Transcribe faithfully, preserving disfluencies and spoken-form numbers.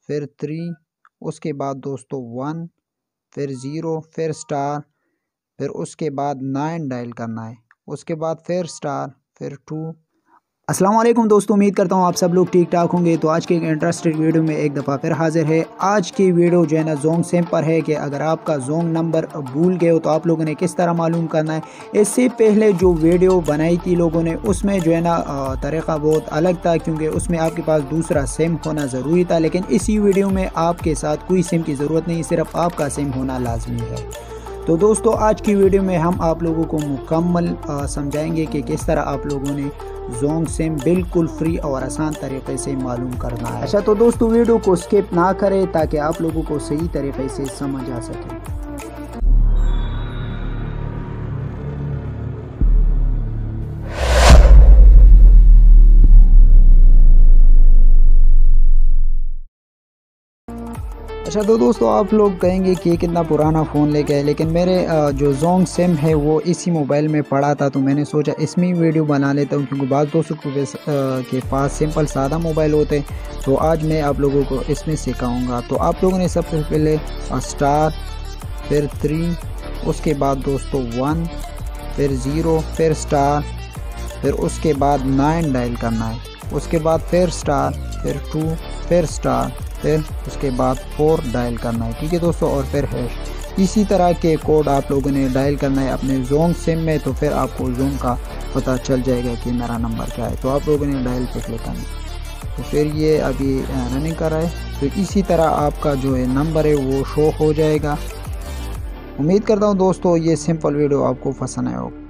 फिर थ्री, उसके बाद दोस्तों वन, फिर ज़ीरो, फिर स्टार, फिर उसके बाद नाइन डायल करना है, उसके बाद फिर स्टार, फिर टू। अस्सलाम वालेकुम दोस्तों, उम्मीद करता हूँ आप सब लोग ठीक ठाक होंगे। तो आज के एक इंटरेस्टेड वीडियो में एक दफ़ा फिर हाजिर है। आज की वीडियो जो है ना जोंग सिम पर है कि अगर आपका जोंग नंबर भूल गए हो तो आप लोगों ने किस तरह मालूम करना है। इससे पहले जो वीडियो बनाई थी लोगों ने उसमें जो है ना तरीक़ा बहुत अलग था, क्योंकि उसमें आपके पास दूसरा सिम होना ज़रूरी था। लेकिन इसी वीडियो में आपके साथ कोई सिम की ज़रूरत नहीं, सिर्फ आपका सिम होना लाजमी है। तो दोस्तों आज की वीडियो में हम आप लोगों को मुकम्मल समझाएंगे कि किस तरह आप लोगों ने जोंग सिम बिल्कुल फ्री और आसान तरीके से मालूम करना है। अच्छा तो दोस्तों वीडियो को स्किप ना करें ताकि आप लोगों को सही तरीके से समझ आ सके। अच्छा तो दोस्तों आप लोग कहेंगे कि कितना पुराना फ़ोन लेके आए, लेकिन मेरे जो जोंग सिम है वो इसी मोबाइल में पड़ा था, तो मैंने सोचा इसमें वीडियो बना लेता हूँ, क्योंकि बाज़ दोस्तों के पास सिंपल सादा मोबाइल होते हैं। तो आज मैं आप लोगों को इसमें सिखाऊंगा। तो आप लोगों ने सबसे पहले स्टार, फिर थ्री, उसके बाद दोस्तों वन, फिर ज़ीरो, फिर स्टार, फिर उसके बाद नाइन डायल करना है, उसके बाद फिर स्टार, फिर टू, फिर स्टार, फिर उसके बाद फोर डायल करना है। ठीक है दोस्तों, और फिर हैश। इसी तरह के कोड आप लोगों ने डायल करना है अपने जोंग सिम में, तो फिर आपको जोंग का पता चल जाएगा कि मेरा नंबर क्या है। तो आप लोगों ने डायल पे क्लिक करना है, तो फिर ये अभी रनिंग कर रहा है। तो इसी तरह आपका जो है नंबर है वो शो हो जाएगा। उम्मीद करता हूँ दोस्तों ये सिंपल वीडियो आपको पसंद आया होगा।